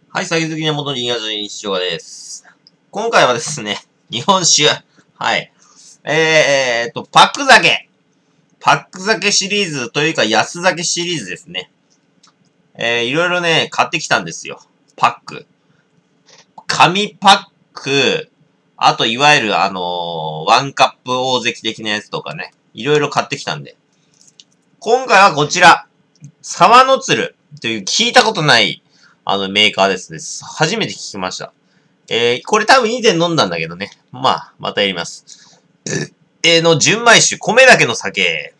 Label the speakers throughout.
Speaker 1: はい、酒好きな元に東西西岡です。今回はですね、日本酒。はい。パック酒。パック酒シリーズというか安酒シリーズですね。いろいろね、買ってきたんですよ。パック。紙パック。あと、いわゆるワンカップ大関的なやつとかね。いろいろ買ってきたんで。今回はこちら。沢の鶴という聞いたことないメーカーですね。初めて聞きました。これ多分以前飲んだんだけどね。まあ、またやります。純米酒、米だけの酒。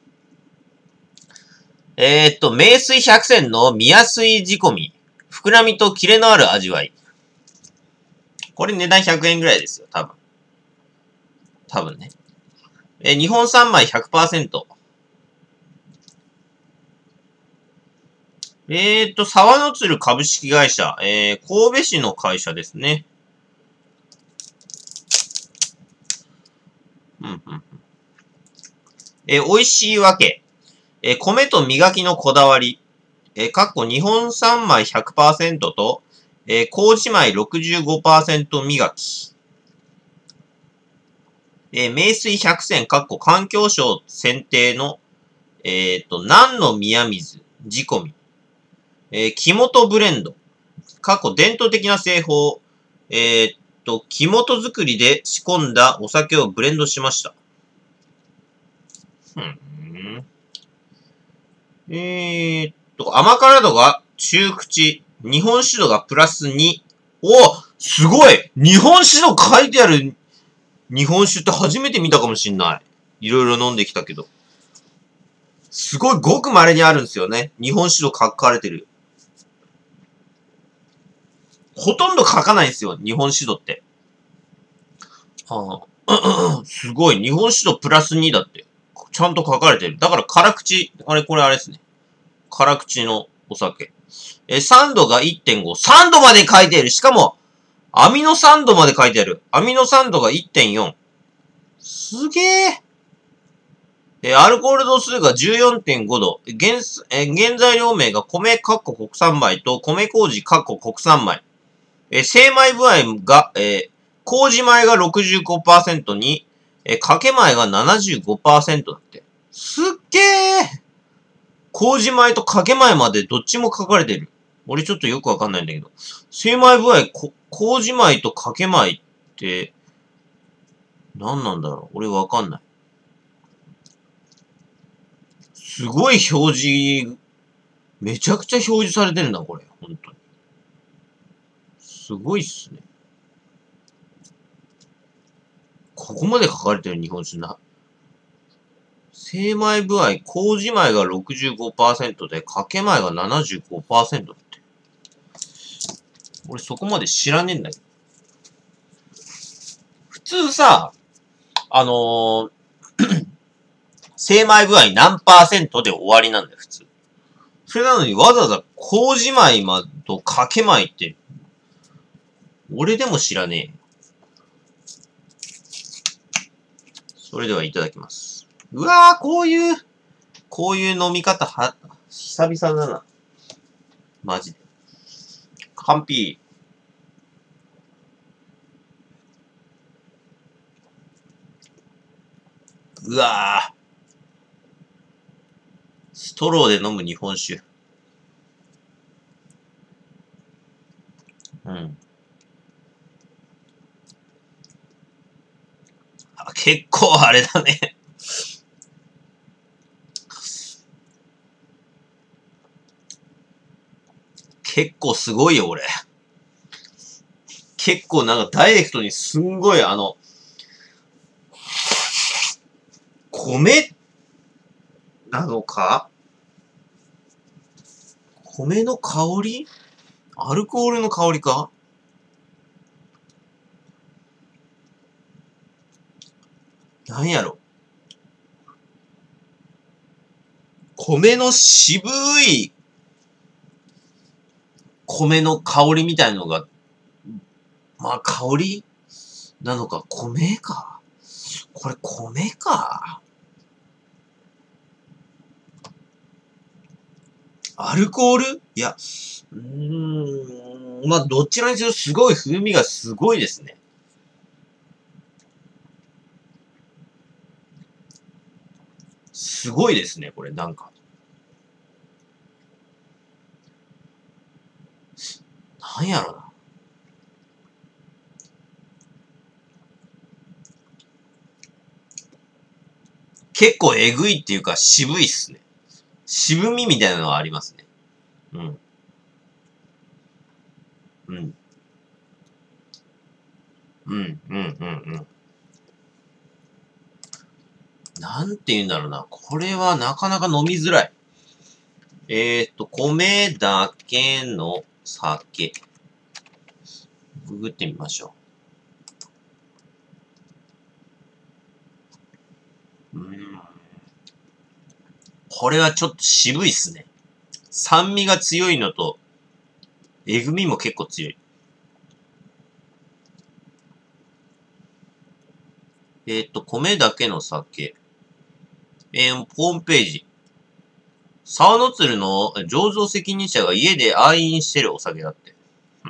Speaker 1: 名水百選の見やすい仕込み。膨らみとキレのある味わい。これ値段100円ぐらいですよ、多分。多分ね。日本産米 100%。沢の鶴株式会社、神戸市の会社ですね。美味しいわけ。米と磨きのこだわり。日本産米 100% と、麹米 65% 磨き。名水百選、環境省選定の、南の宮水、仕込み。木本ブレンド。伝統的な製法。木本作りで仕込んだお酒をブレンドしました。甘辛度が中口。日本酒度がプラス2。お、すごい日本酒度書いてある日本酒って初めて見たかもしんない。いろいろ飲んできたけど。すごいごく稀にあるんですよね。日本酒度書かれてる。ほとんど書かないんですよ。日本酒度って。すごい。日本酒度プラス2だって。ちゃんと書かれてる。だから辛口。これあれですね。辛口のお酒。酸度が 1.5。3度まで書いてある。しかも、アミノ酸度まで書いてある。アミノ酸度が 1.4。すげえ。アルコール度数が 14.5 度。原材料名が米国産米と米麹国産米。精米部合が、麹米が 65% に、かけ米が 75% だって。すっげえ。麹米とかけ米までどっちも書かれてる。俺ちょっとよくわかんないんだけど。精米部合、麹米とかけ米って、何なんだろう俺わかんない。すごい表示、めちゃくちゃ表示されてるんだ、これ。本当に。すごいっすね。ここまで書かれてる日本酒な。精米部合、麹米が 65% で、かけ米が 75% だって。俺そこまで知らねえんだけど。普通さ、精米部合何%で終わりなんだよ、普通。それなのにわざわざ麹米とかけ米って、俺でも知らねえ。それではいただきます。うわぁ、こういう飲み方久々だな。マジで。完璧。うわぁ。ストローで飲む日本酒。結構あれだね。結構すごいよ、俺。結構なんかダイレクトにすんごい米なのか米の香りアルコールの香りかなんやろ米の渋い米の香りみたいのが、まあ香りなのか、米か。これ米か。アルコールいや、 まあ、どちらにしろすごい風味がすごいですね。すごいですね、これ、なんか。なんやろな。結構えぐいっていうか渋いっすね。渋みみたいなのはありますね。うん。うん。うん、うん、うん、うん。なんて言うんだろうな。これはなかなか飲みづらい。米だけの酒。ググってみましょう。これはちょっと渋いっすね。酸味が強いのと、えぐみも結構強い。米だけの酒。ホームページ。沢の鶴の醸造責任者が家で愛飲してるお酒だって。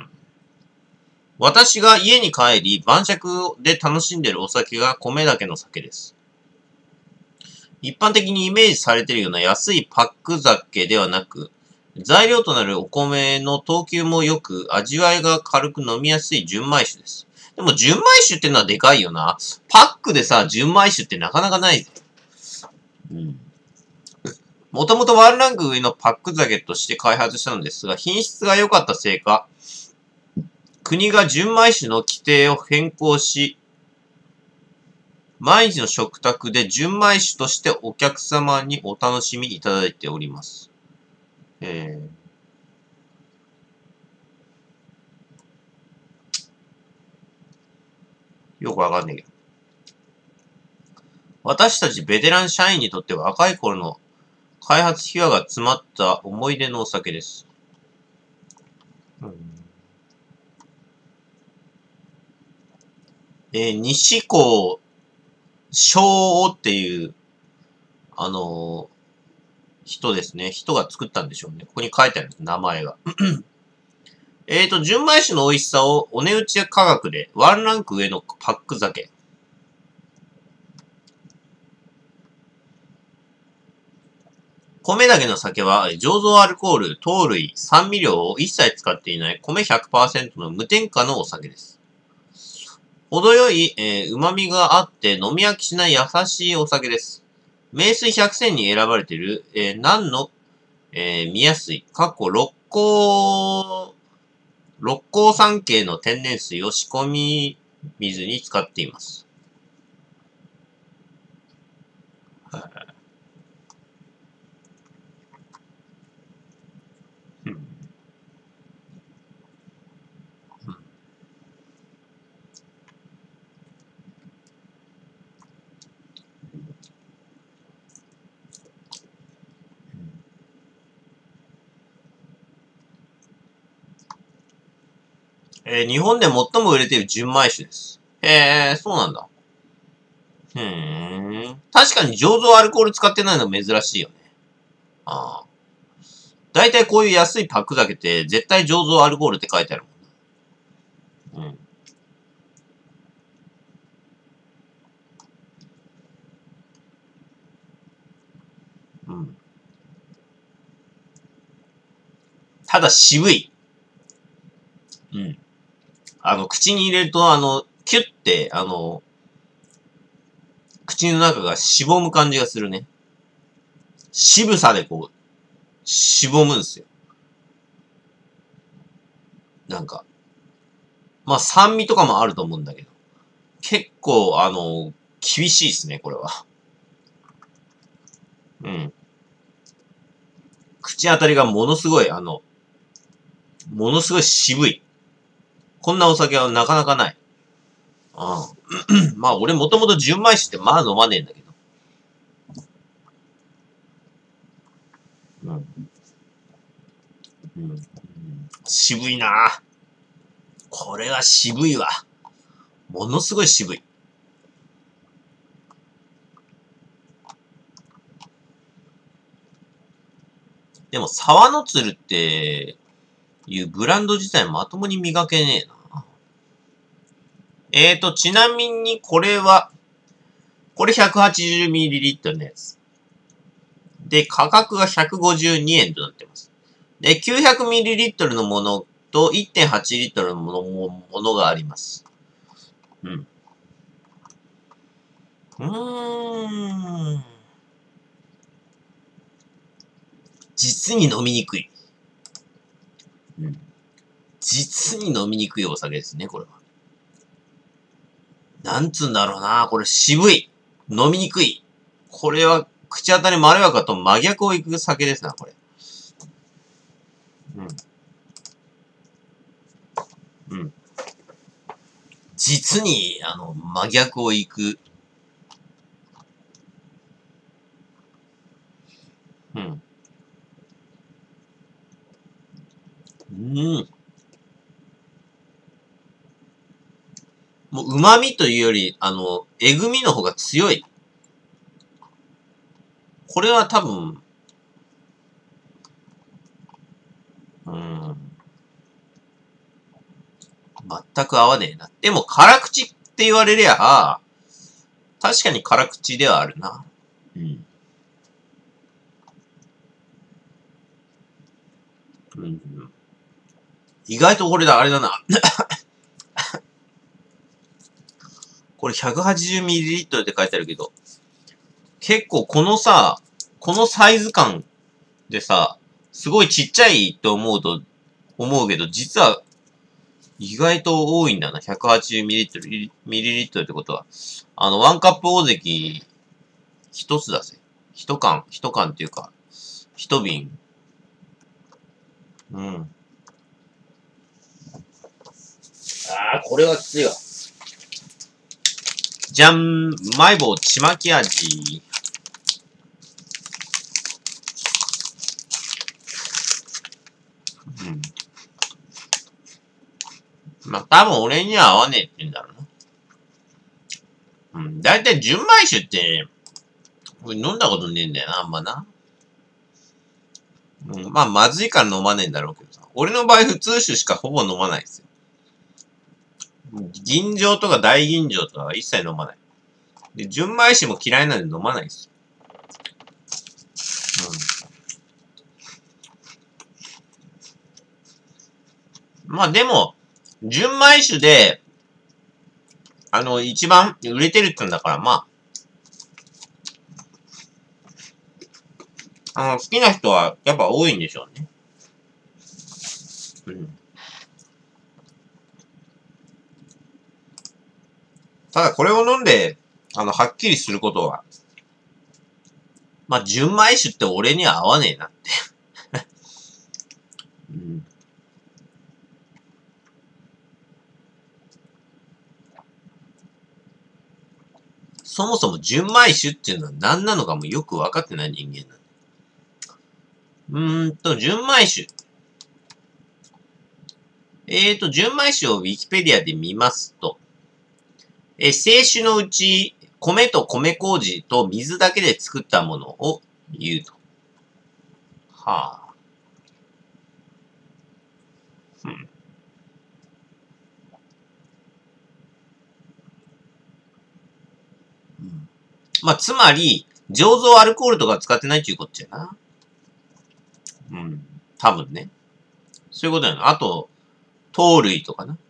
Speaker 1: 私が家に帰り、晩酌で楽しんでるお酒が米だけの酒です。一般的にイメージされているような安いパック酒ではなく、材料となるお米の等級も良く、味わいが軽く飲みやすい純米酒です。でも純米酒ってのはでかいよな。パックでさ、純米酒ってなかなかないぜ。うん。もともとワンランク上のパック酒として開発したのですが、品質が良かったせいか、国が純米酒の規定を変更し、毎日の食卓で純米酒としてお客様にお楽しみいただいております。よくわかんないけど。私たちベテラン社員にとっては若い頃の開発秘話が詰まった思い出のお酒です。西高昭っていう、あの人ですね。人が作ったんでしょうね。ここに書いてあるんです。名前が。純米酒の美味しさをお値打ち価格でワンランク上のパック酒。米だけの酒は、醸造アルコール、糖類、酸味料を一切使っていない米100%の無添加のお酒です。程よい、旨味があって飲み飽きしない優しいお酒です。名水百選に選ばれている、南の、宮水、過去六甲山系の天然水を仕込み水に使っています。日本で最も売れている純米酒です。そうなんだ。確かに醸造アルコール使ってないの珍しいよね。ああ。だいたいこういう安いパック酒って絶対醸造アルコールって書いてあるもんな。うん。ただ渋い。うん。口に入れるとキュッて、口の中がしぼむ感じがするね。渋さでこう、しぼむんすよ。なんか。まあ、酸味とかもあると思うんだけど。結構、厳しいですね、これは。うん。口当たりがものすごい、ものすごい渋い。こんなお酒はなかなかない。うん。まあ、俺もともと純米酒ってまあ飲まねえんだけど。うん。うん。渋いなぁ。これは渋いわ。ものすごい渋い。でも、沢の鶴って、 いうブランド自体まともに磨けねえな。ちなみにこれ 180ml のやつ。で、価格が152円となってます。で、900ml のものと 1.8 リットルのものがあります。うん。実に飲みにくい。うん。実に飲みにくいお酒ですね、これは。なんつうんだろうな、これ渋い。飲みにくい。これは口当たりまろやかと真逆をいく酒ですな、これ。うん。うん。実に、真逆をいく。うん。もう旨味というより、えぐみの方が強い。これは多分、全く合わねえな。でも、辛口って言われりゃ、確かに辛口ではあるな。うん。うん、意外とこれだ、あれだな。これ 180ml って書いてあるけど、結構このサイズ感でさ、すごいちっちゃいと思うけど、実は意外と多いんだな。180ml ってことは。ワンカップ大関一つだぜ。一缶っていうか、一瓶。うん。これはきついわ。じゃん、マイボウちまき味。うん。まあ、多分俺には合わねえって言うんだろうな。うん。だいたい純米酒って、飲んだことねえんだよな、あんまな。うん。まあ、まずいから飲まねえんだろうけどさ。俺の場合、普通酒しかほぼ飲まないですよ。吟醸とか大吟醸とかは一切飲まない。で、純米酒も嫌いなんで飲まないですよ。うん。まあでも、純米酒で、一番売れてるって言うんだから、まあ、好きな人はやっぱ多いんでしょうね。うん。ただこれを飲んで、はっきりすることは、まあ、純米酒って俺には合わねえなって。うん。そもそも純米酒っていうのは何なのかもよく分かってない人間なんで。純米酒。純米酒をウィキペディアで見ますと、清酒のうち、米と米麹と水だけで作ったものを言うと。はあ。うん。うん、まあ、つまり、醸造アルコールとか使ってないっていうことやな。うん。多分ね。そういうことやな。あと、糖類とかな。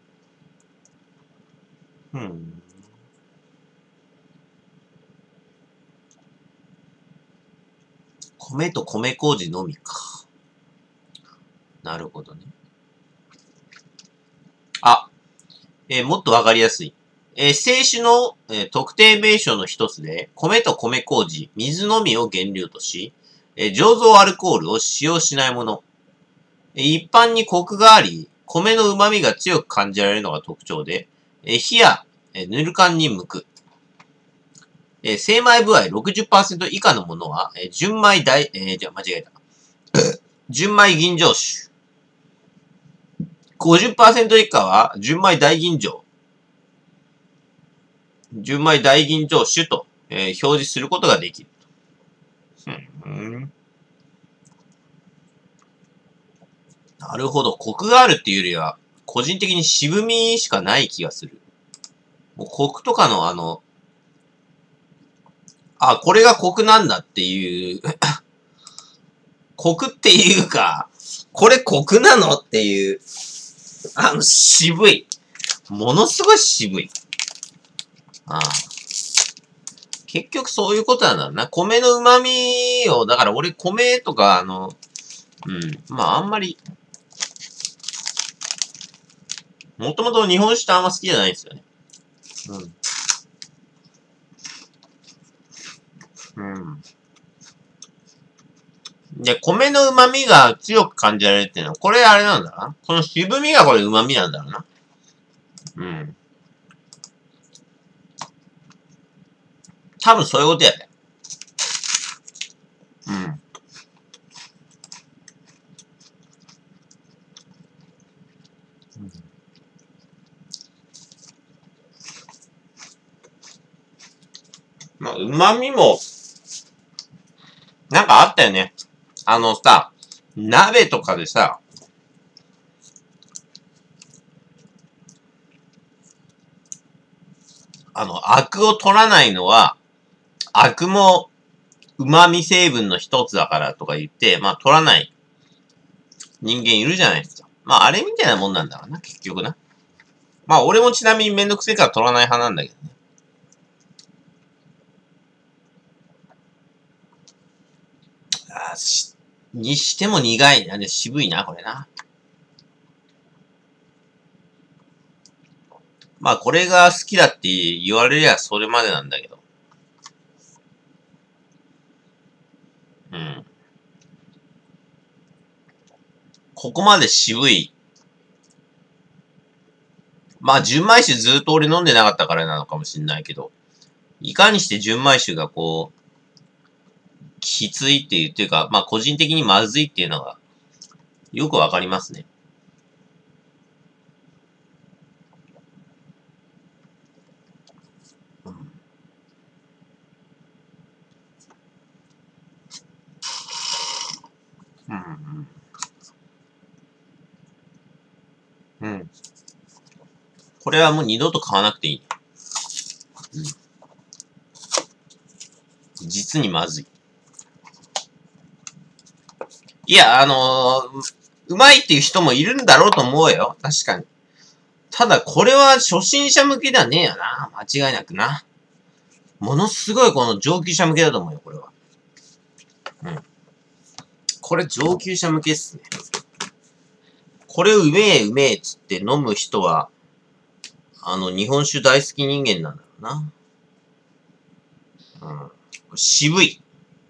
Speaker 1: うん。米と米麹のみか。なるほどね。あ、もっとわかりやすい。清酒の、特定名称の一つで、米と米麹、水のみを原料とし、醸造アルコールを使用しないもの。一般にコクがあり、米の旨味が強く感じられるのが特徴で、火や、ぬる感に向く。精米部合60%以下のものは、純米大、間違えた。純米吟醸酒。50%以下は純米大吟醸。純米大吟醸酒と、表示することができる。 なるほど。コクがあるっていうよりは、個人的に渋みしかない気がする。もうコクとかのこれがコクなんだっていうコクっていうか、これコクなのっていう、渋い。ものすごい渋い。結局そういうことなんだろうな。米の旨味を、だから俺米とかまああんまり、もともと日本酒ってあんま好きじゃないんですよね。で、米の旨味が強く感じられるっていうのは、これあれなんだな。この渋みがこれ旨味なんだろうな。多分そういうことやね。まあ、旨味も、なんかあったよね。鍋とかでさ、アクを取らないのは、アクも旨味成分の一つだからとか言って、まあ取らない人間いるじゃないですか。まああれみたいなもんなんだろうな、結局な。まあ俺もちなみにめんどくせえから取らない派なんだけどね。にしても苦いな。ね、渋いな、これな。まあこれが好きだって言われりゃそれまでなんだけど。ここまで渋い。まあ純米酒ずっと俺飲んでなかったからなのかもしんないけど。いかにして純米酒がこう、きついっていうか、まあ個人的にまずいっていうのが、よくわかりますね。これはもう二度と買わなくていい。実にまずい。いや、うまいっていう人もいるんだろうと思うよ。確かに。ただ、これは初心者向けではねえよな。間違いなくな。ものすごいこの上級者向けだと思うよ、これは。これ上級者向けっすね。これうめえうめえっつって飲む人は、日本酒大好き人間なんだろうな。渋い。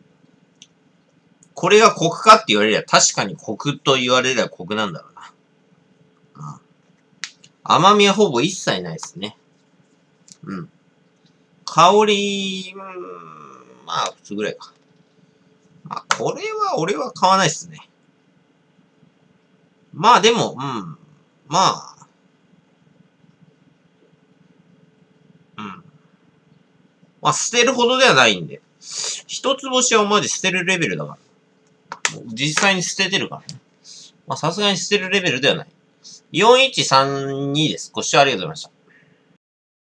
Speaker 1: これがコクかって言われりゃ確かにコクと言われりゃコクなんだろうな。甘みはほぼ一切ないですね。香り、まあ普通ぐらいか。まあこれは俺は買わないっすね。まあでも、まあ捨てるほどではないんで。一つ星はマジ捨てるレベルだから。実際に捨ててるからね。まあさすがに捨てるレベルではない。4132です。ご視聴ありがとうございました。